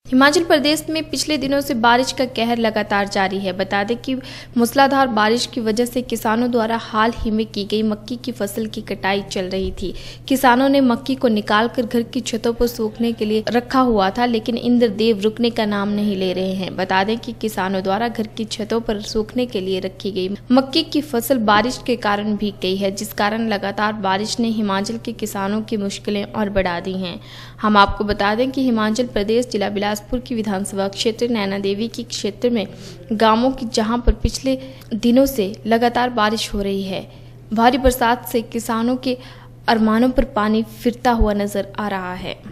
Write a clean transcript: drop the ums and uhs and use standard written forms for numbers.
हिमाचल प्रदेश में पिछले दिनों से बारिश का कहर लगातार जारी है। बता दें कि मूसलाधार बारिश की वजह से किसानों द्वारा हाल ही में की गई मक्की की फसल की कटाई चल रही थी। किसानों ने मक्की को निकालकर घर की छतों पर सूखने के लिए रखा हुआ था, लेकिन इंद्रदेव रुकने का नाम नहीं ले रहे हैं। बता दें कि किसानों द्वारा घर की छतों पर सूखने के लिए रखी गई मक्की की फसल बारिश के कारण भीग गई है, जिस कारण लगातार बारिश ने हिमाचल के किसानों की मुश्किलें और बढ़ा दी हैं। हम आपको बता दें कि हिमाचल प्रदेश जिला बिलासपुर की विधानसभा क्षेत्र नैना देवी की क्षेत्र में गांवों की जहां पर पिछले दिनों से लगातार बारिश हो रही है। भारी बरसात से किसानों के अरमानों पर पानी फिरता हुआ नजर आ रहा है।